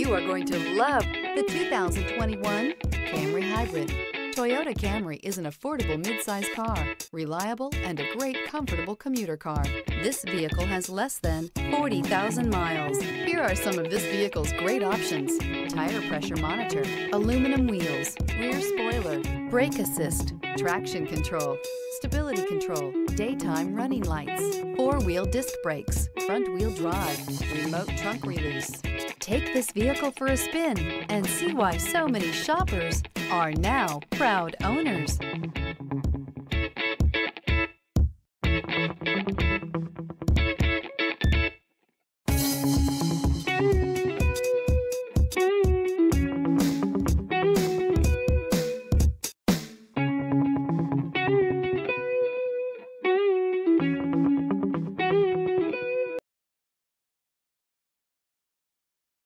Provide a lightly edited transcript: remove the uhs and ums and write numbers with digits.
You are going to love the 2021 Camry Hybrid. Toyota Camry is an affordable midsize car, reliable and a great comfortable commuter car. This vehicle has less than 40,000 miles. Here are some of this vehicle's great options: tire pressure monitor, aluminum wheels, rear spoiler, brake assist, traction control, stability control, daytime running lights, four-wheel disc brakes, front-wheel drive, remote trunk release. Take this vehicle for a spin and see why so many shoppers are now proud owners.